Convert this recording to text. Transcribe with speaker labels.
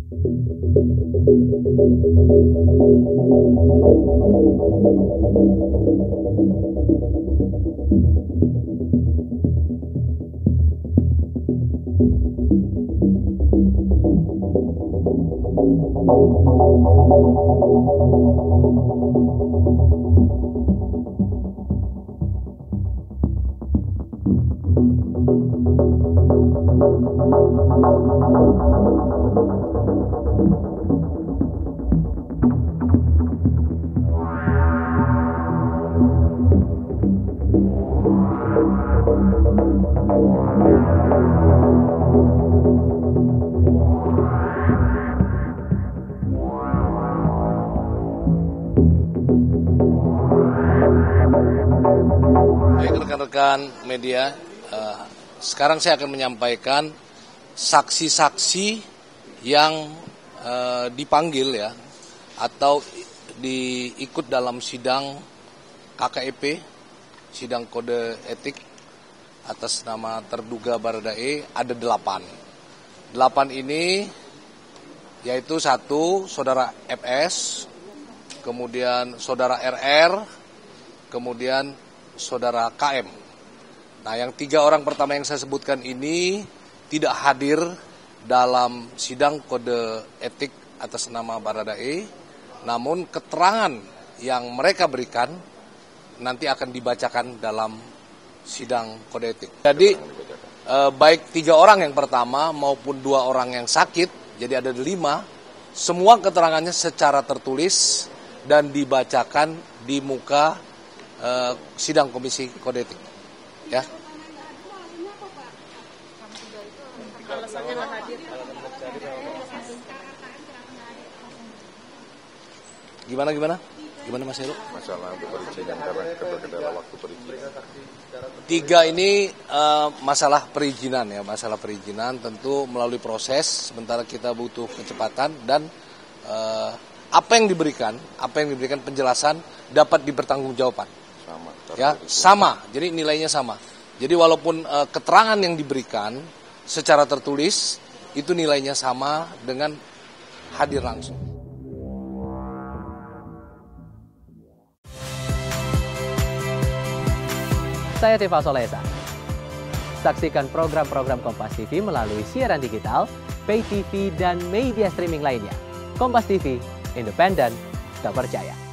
Speaker 1: Baik rekan-rekan media, sekarang saya akan menyampaikan saksi-saksi yang dipanggil ya atau diikut dalam sidang KKEP, sidang kode etik atas nama terduga Baradae ada 8. 8 ini yaitu 1 saudara FS, kemudian saudara RR, kemudian saudara KM. Nah, yang 3 orang pertama yang saya sebutkan ini tidak hadir dalam sidang kode etik atas nama Baradae, namun keterangan yang mereka berikan nanti akan dibacakan dalam sidang kode etik. Jadi baik 3 orang yang pertama maupun 2 orang yang sakit, jadi ada 5, semua keterangannya secara tertulis dan dibacakan di muka sidang komisi kode etik. Ya.
Speaker 2: Alasannya nggak hadir.
Speaker 1: Gimana Mas Heru?
Speaker 3: Masalah untuk perizinan karena kendala waktu perizinan.
Speaker 1: 3 ini masalah perizinan tentu melalui proses, sementara kita butuh kecepatan dan apa yang diberikan penjelasan dapat dipertanggungjawabkan. Sama. Jadi nilainya sama. Jadi walaupun keterangan yang diberikan secara tertulis itu nilainya sama dengan hadir langsung.
Speaker 4: Saya Tifa Solesa. Saksikan program-program Kompas TV melalui siaran digital, pay TV, dan media streaming lainnya. Kompas TV, independen, terpercaya.